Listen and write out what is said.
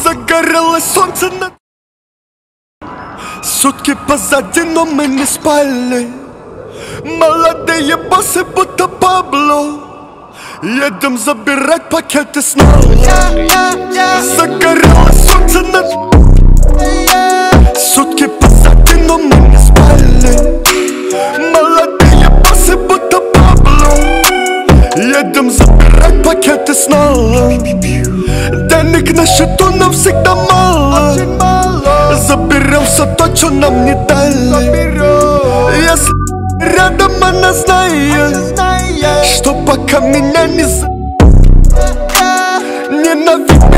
Загорелось солнце над... Сутки позади, но мы не спали. Молодые боссы, будто Пабло. Едем забирать пакеты снова. Загорелось солнце над... Сутки позади, но мы не спали. Молодые боссы, будто Пабло. Едем забирать пакеты снова. Денег на счету нам всегда мало. Заберем все то, что нам не дали. Если рядом она знает, что пока меня не ненавидит.